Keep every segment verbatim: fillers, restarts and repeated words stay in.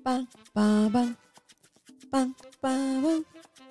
pam, pam, pam, pam, pam, pam.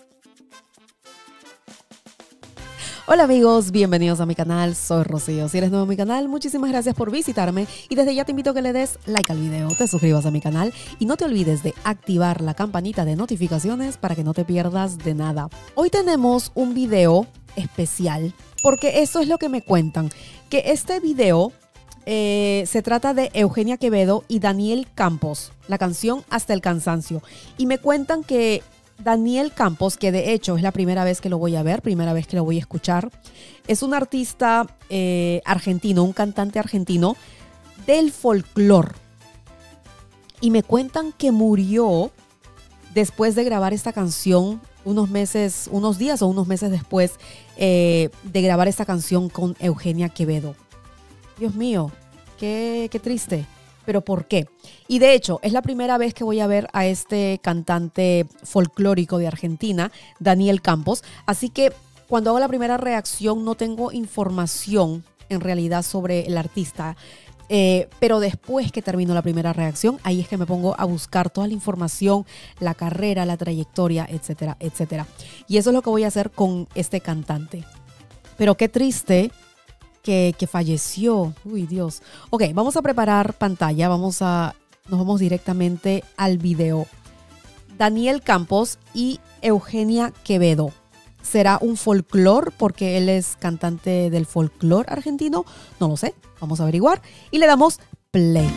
Hola amigos, bienvenidos a mi canal, soy Rocío. Si eres nuevo en mi canal, muchísimas gracias por visitarme y desde ya te invito a que le des like al video, te suscribas a mi canal y no te olvides de activar la campanita de notificaciones para que no te pierdas de nada. Hoy tenemos un video especial porque eso es lo que me cuentan, que este video eh, se trata de Eugenia Quevedo y Daniel Campos, la canción Hasta el Cansancio, y me cuentan que Daniel Campos, que de hecho es la primera vez que lo voy a ver, primera vez que lo voy a escuchar, es un artista eh, argentino, un cantante argentino del folclore. Y me cuentan que murió después de grabar esta canción, unos meses, unos días o unos meses después eh, de grabar esta canción con Eugenia Quevedo. Dios mío, qué, qué triste. ¿Pero por qué? Y de hecho, es la primera vez que voy a ver a este cantante folclórico de Argentina, Daniel Campos. Así que cuando hago la primera reacción no tengo información en realidad sobre el artista. Eh, pero después que termino la primera reacción, ahí es que me pongo a buscar toda la información, la carrera, la trayectoria, etcétera, etcétera. Y eso es lo que voy a hacer con este cantante. Pero qué triste Que, que falleció. Uy, Dios. Ok, vamos a preparar pantalla. Vamos a, nos vamos directamente al video. Daniel Campos y Eugenia Quevedo. ¿Será un folclore porque él es cantante del folclore argentino? No lo sé. Vamos a averiguar. Y le damos play.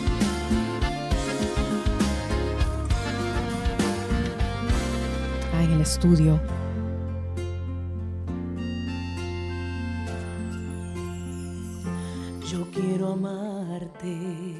Ah, en el estudio. Yo quiero amarte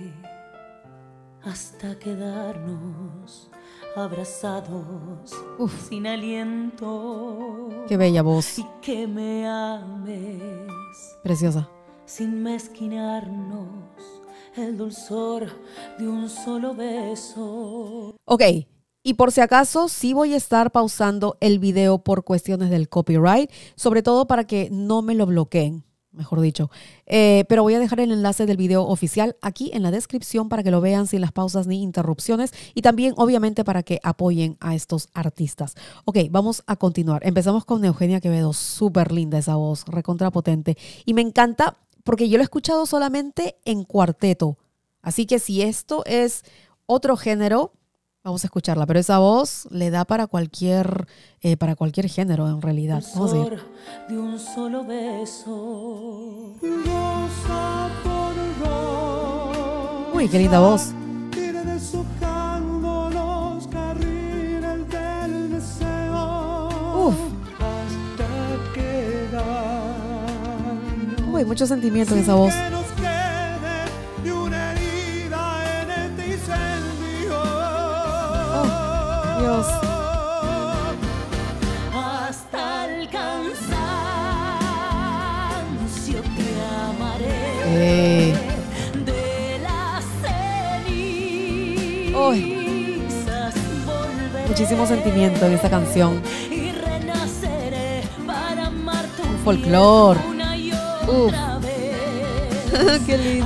hasta quedarnos abrazados. Uf. Sin aliento. Qué bella voz. Y que me ames. Preciosa. Sin mezquinarnos el dulzor de un solo beso. Ok, y por si acaso sí voy a estar pausando el video por cuestiones del copyright, sobre todo para que no me lo bloqueen. Mejor dicho, eh, pero voy a dejar el enlace del video oficial aquí en la descripción para que lo vean sin las pausas ni interrupciones y también obviamente para que apoyen a estos artistas. Ok, vamos a continuar. Empezamos con Eugenia Quevedo, súper linda esa voz, recontrapotente y me encanta porque yo lo he escuchado solamente en cuarteto, así que si esto es otro género, vamos a escucharla, pero esa voz le da para cualquier, eh, para cualquier género en realidad. Vamos a ir. De un solo beso. Uy, qué linda voz. Uf. Uy, mucho sentimiento en esa voz. Dios. Hasta el cansancio te amaré. Eh. De las cenizas. Uy. Muchísimo sentimiento en esta canción. Y renaceré para amarte un folclore. Una y otra Uf. Vez. Qué lindo.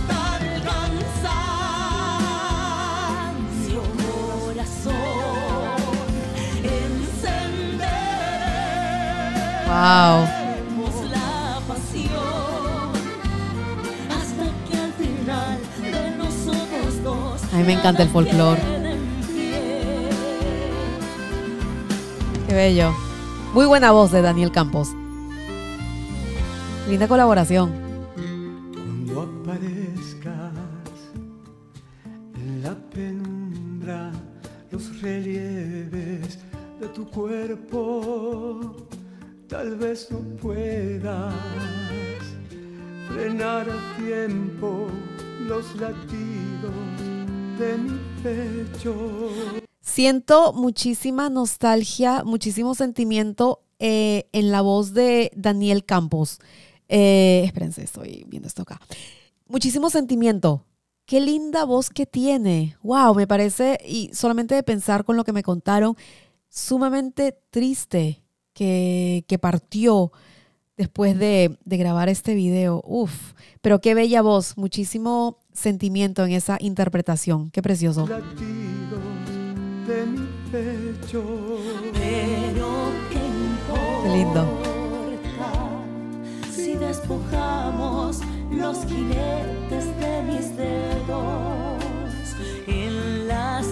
Wow. La pasión hasta que al final de nosotros dos. A mí me encanta el folclore. Qué bello. Muy buena voz de Daniel Campos. Linda colaboración. Cuando aparezcas en la penumbra, los relieves de tu cuerpo, tal vez no puedas frenar a tiempo los latidos de mi pecho. Siento muchísima nostalgia, muchísimo sentimiento eh, en la voz de Daniel Campos. Eh, espérense, estoy viendo esto acá. Muchísimo sentimiento. Qué linda voz que tiene. Wow, me parece, y solamente de pensar con lo que me contaron, sumamente triste que, que partió después de, de grabar este video. Uf, pero qué bella voz, muchísimo sentimiento en esa interpretación. Qué precioso. Latidos de mi pecho. Pero qué importa, Qué lindo. si despojamos los jinetes de mis dedos en las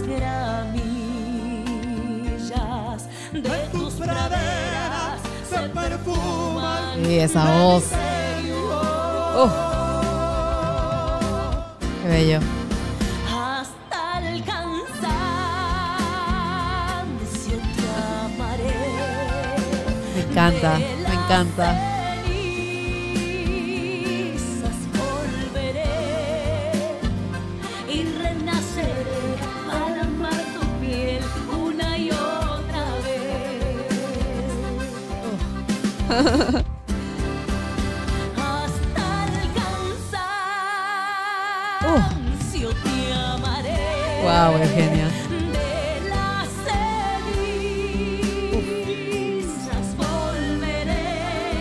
gramillas de tus praderas se perfuman. Sí, esa voz. Uf, qué bello. Hasta el cansancio te amaré. Me encanta, me encanta. Cenizas volveré y renaceré para amar tu piel una y otra vez. Hasta el cansancio te amaré. Wow, Eugenia. De las cenizas volveré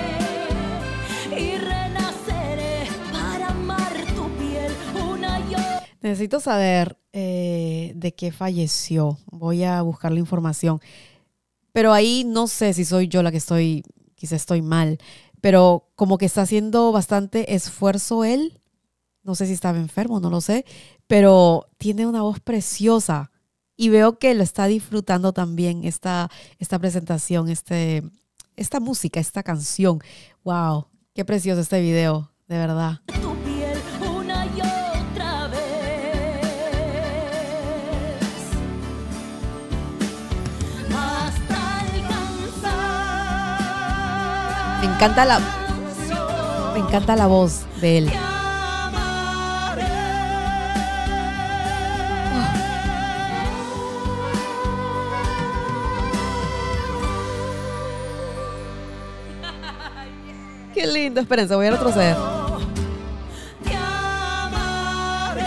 y renaceré para amar tu piel una y otra. Necesito saber eh, de qué falleció. Voy a buscar la información. Pero ahí no sé si soy yo la que estoy, quizá estoy mal, pero como que está haciendo bastante esfuerzo él. No sé si estaba enfermo, no lo sé, pero tiene una voz preciosa y veo que lo está disfrutando también esta, esta presentación, este, esta música, esta canción. Wow, qué precioso este video, de verdad. Tu piel una y otra vez. Hasta el cansancio. Me encanta la, me encanta la voz de él. Qué lindo, espérense, voy a retroceder. Te amaré.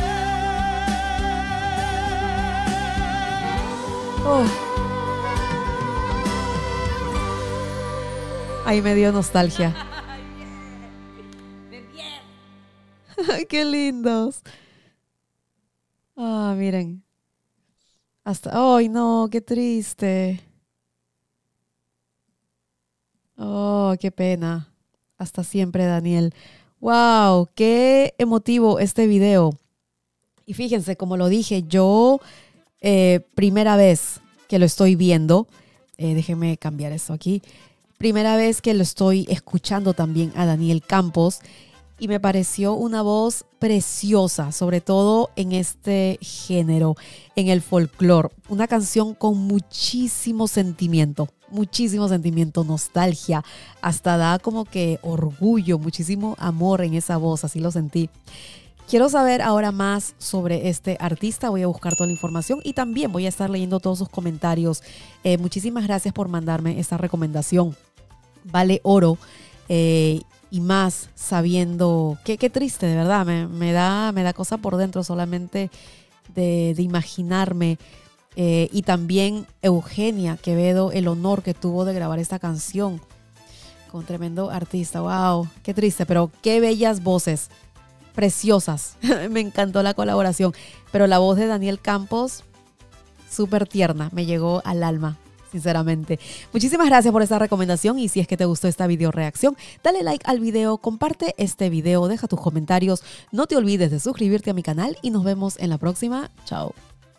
Oh. Ahí me dio nostalgia. Ay, qué lindos. Ah, miren. Hasta, ay, no, qué triste. Oh, qué pena. Hasta siempre, Daniel. Wow, qué emotivo este video. Y fíjense, como lo dije, yo eh, primera vez que lo estoy viendo, eh, déjenme cambiar esto aquí. Primera vez que lo estoy escuchando también a Daniel Campos y me pareció una voz preciosa, sobre todo en este género, en el folclore. Una canción con muchísimo sentimiento, muchísimo sentimiento, nostalgia, hasta da como que orgullo, muchísimo amor en esa voz, así lo sentí. Quiero saber ahora más sobre este artista, voy a buscar toda la información y también voy a estar leyendo todos sus comentarios. Eh, muchísimas gracias por mandarme esta recomendación. Vale oro eh, y más sabiendo, qué, qué triste, de verdad, me, me, da, me da cosa por dentro solamente de, de imaginarme. Eh, y también Eugenia Quevedo, el honor que tuvo de grabar esta canción con tremendo artista. Wow, qué triste, pero qué bellas voces, preciosas. Me encantó la colaboración, pero la voz de Daniel Campos, súper tierna, me llegó al alma, sinceramente. Muchísimas gracias por esta recomendación y si es que te gustó esta video reacción, dale like al video, comparte este video, deja tus comentarios, no te olvides de suscribirte a mi canal y nos vemos en la próxima. Chao.